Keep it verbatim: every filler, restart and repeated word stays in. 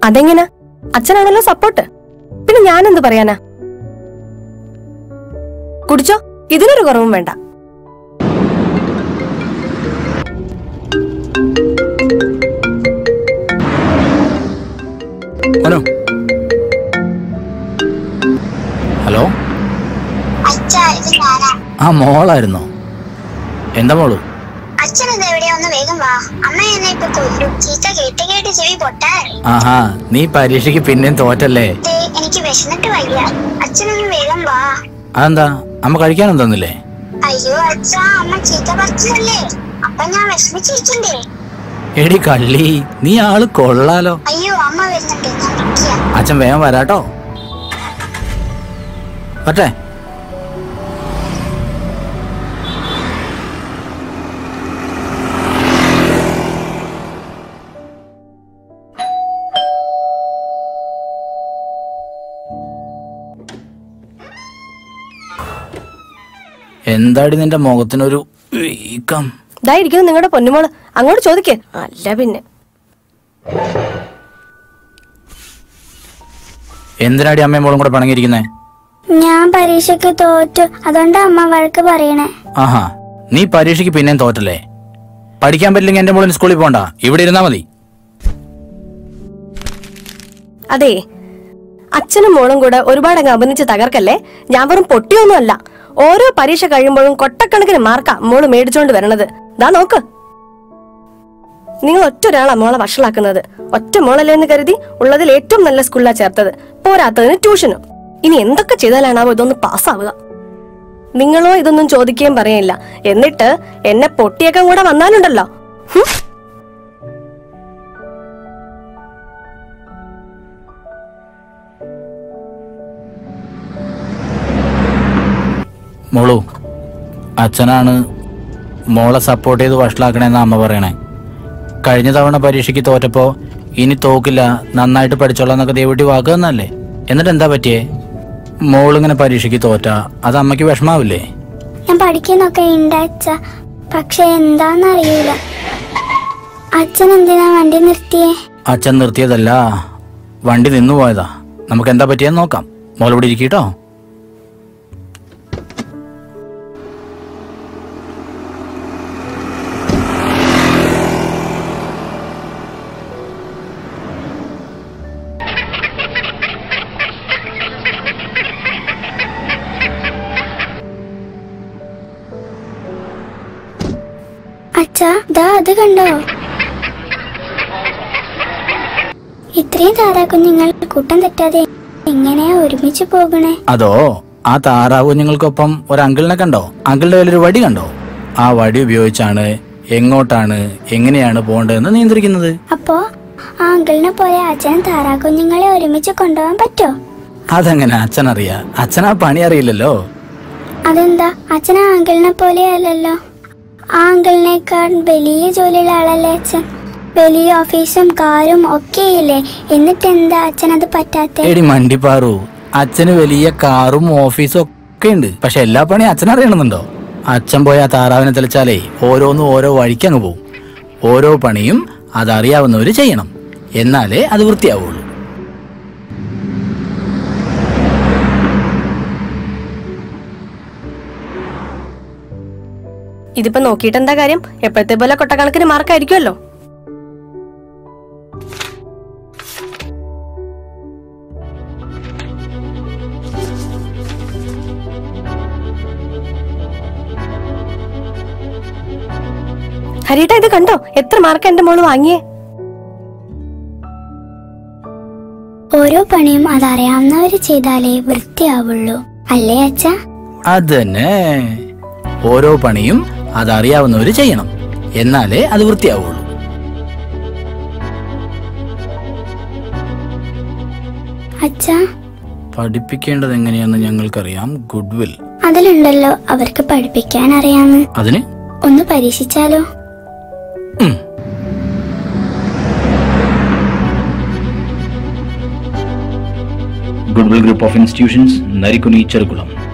അതെങ്ങനാ? അച്ഛനാണല്ലോ സപ്പോർട്ട്. പിന്നെ ഞാൻ എന്ത് പറയാനാ? കുടിച്ചോ, ഇതിനൊരു കുറവും വേണ്ട. ഹലോ, ആ മോളായിരുന്നോ? എന്താ മോളു? ആഹാ, നീ പരീക്ഷയ്ക്ക് പിന്നെയും തോറ്റല്ലേ? എനിക്ക് വിശന്നിട്ട് വയ്യ, അച്ഛനൊന്ന് വേഗം വാ. അതെന്താ, അമ്മ കഴിക്കാനും തന്നില്ലേ? അയ്യോ അച്ഛാ, അമ്മ ചീത്ത പറിച്ചല്ലേ, അപ്പൊ ഞാൻ വിഷമിച്ചിരിക്കണ്ടേ? എടി കള്ളി, നീ ആള് കൊള്ളാലോ. അയ്യോ അമ്മ വരുന്നുണ്ട്, അച്ഛൻ വേഗം വരാട്ടോ. പറ്റേ? എന്താടി നിന്റെ മുഖത്തിനൊരു വീക്കം? ഇതായിരിക്കും നിങ്ങളുടെ പൊന്നുമോള്, അങ്ങോട്ട് ചോദിക്കേ. അല്ല പിന്നെ എന്തിനാടി അമ്മയും മോളും കൂടെ പണങ്ങിയിരിക്കുന്നേ? ഞാൻ പരീക്ഷയ്ക്ക് തോറ്റു, അതുകൊണ്ട് അമ്മ വഴക്ക് പറയണേ. ആഹാ, നീ പരീക്ഷയ്ക്ക് പിന്നെയും തോറ്റല്ലേ? പഠിക്കാൻ പറ്റില്ലെങ്കിൽ എന്റെ മോളിന് സ്കൂളിൽ പോണ്ട, ഇവിടെ ഇരുന്നാ മതി. അതെ, അച്ഛനും മോളും കൂടെ ഒരുപാട് അങ്ങ് അഭിനയിച്ച് തകർക്കല്ലേ. ഞാൻ വെറും പൊട്ടിയൊന്നും അല്ല. ഓരോ പരീക്ഷ കഴിയുമ്പോഴും കൊട്ടക്കണക്കിന് മാർക്കാ മോള് മേടിച്ചോണ്ട് വരണത്. ദാ നോക്ക്, നിങ്ങൾ ഒറ്റ ഒരാളാ മോളെ വഷളാക്കുന്നത്. ഒറ്റ മോളല്ലേ എന്ന് കരുതി ഉള്ളതിൽ ഏറ്റവും നല്ല സ്കൂളിലാ ചേർത്തത്, പോരാത്തതിന് ട്യൂഷനും. ഇനി എന്തൊക്കെ ചെയ്താലാണാവോ ഇതൊന്ന് പാസ്സാവുക? നിങ്ങളോ ഇതൊന്നും ചോദിക്കുകയും പറയില്ല, എന്നിട്ട് എന്നെ പൊട്ടിയേക്കാൻ കൂടെ വന്നാലുണ്ടല്ലോ. മോളു, അച്ഛനാണ് മോളെ സപ്പോർട്ട് ചെയ്ത് വഷളാക്കണേന്നാ അമ്മ പറയണേ. കഴിഞ്ഞ തവണ പരീക്ഷയ്ക്ക് തോറ്റപ്പോ ഇനി തോക്കില്ല, നന്നായിട്ട് പഠിച്ചോളാന്നൊക്കെ ദേവട്ടി വാക്ക് തന്നല്ലേ. എന്നിട്ട് എന്താ പറ്റിയേ? മോളിങ്ങനെ പരീക്ഷയ്ക്ക് തോറ്റാ അത് അമ്മയ്ക്ക് വിഷമാവില്ലേ? ഞാൻ പഠിക്കുന്നൊക്കെ ഉണ്ട് അച്ഛ, പക്ഷെ എന്താന്നറിയില്ല. അച്ഛൻ എന്തിനാ വണ്ടി നിർത്തിയേ? അച്ഛൻ നിർത്തിയതല്ല, വണ്ടി നിന്നു പോയതാ. നമുക്ക് എന്താ പറ്റിയെന്ന് നോക്കാം. മോളിവിടെ ഇരിക്കട്ടോ. അച്ഛാ, ദാ അത് കണ്ടോ? ഇത്രയും താറാകുഞ്ഞുങ്ങൾ കൂട്ടം തെറ്റാതെ എങ്ങനെയാ ഒരുമിച്ച് പോകണേ? അതോ, ആ താറാവ് കുഞ്ഞുങ്ങൾക്കൊപ്പം ഒരു അങ്കിളിനെ കണ്ടോ? അങ്കിളുടെ കയ്യിലൊരു വടി കണ്ടോ? ആ വടി ഉപയോഗിച്ചാണ് എങ്ങോട്ടാണ് എങ്ങനെയാണ് പോകേണ്ടതെന്ന് നിയന്ത്രിക്കുന്നത്. അപ്പോ ആ അങ്കിളിനെ പോലെ അച്ഛൻ താറാകുഞ്ഞുങ്ങളെ ഒരുമിച്ച് കൊണ്ടുപോകാൻ പറ്റോ? അതെങ്ങനെ അച്ഛനറിയാ? അച്ഛൻ ആ പണി അറിയില്ലല്ലോ. അതെന്താ, അച്ഛൻ ആ അങ്കിളിനെ പോലെ അല്ലല്ലോ. ആ അങ്കിളിനേക്കാൾ വലിയ ജോലിയുള്ള ആളല്ലേ അച്ഛൻ. വലിയ ഓഫീസും കാറും ഒക്കെ ഇല്ലേ, എന്നിട്ട് എന്താ അച്ഛൻ അത് പറ്റാത്തെ? എടി മണ്ടിപ്പാറു, അച്ഛന് വലിയ കാറും ഓഫീസും ഒക്കെ ഉണ്ട്, പക്ഷെ എല്ലാ പണി അച്ഛനറിയണമെന്നുണ്ടോ? അച്ഛൻ പോയി ആ താറാവിനെ തെളിച്ചാലേ ഓരോന്നും ഓരോ വഴിക്കങ്ങ് പോവും. ഓരോ പണിയും അതറിയാവുന്നവര് ചെയ്യണം, എന്നാലേ അത് വൃത്തിയാവുള്ളൂ. ഇതിപ്പോ നോക്കിയിട്ട് എന്താ കാര്യം? എപ്പോഴത്തെ പോലെ കൊട്ടക്കണക്കിന് മാർക്കായിരിക്കുമല്ലോ. ഹരിയേട്ടാ, ഇത് കണ്ടോ എത്ര മാർക്ക് എന്റെ മോള് വാങ്ങിയേ? ഓരോ പണിയും അതറിയാവുന്നവര് ചെയ്താലേ വൃത്തിയാവുള്ളൂ, അല്ലേ അച്ഛാ? അതന്നെ, ഓരോ പണിയും അതറിയാവുന്നവര് ചെയ്യണം, എന്നാലേ അത് വൃത്തിയാവുള്ളൂ. അച്ഛാ, പഠിപ്പിക്കേണ്ടത് എങ്ങനെയാന്ന് ഞങ്ങൾക്കറിയാം. ഗുഡ്വിൽ അതിലുണ്ടല്ലോ അവർക്ക് പഠിപ്പിക്കാൻ അറിയാന്ന്. അതിന് ഒന്ന് പരീക്ഷിച്ചാലോ? Goodwill group of institutions, Narikkuni, Cherukulam.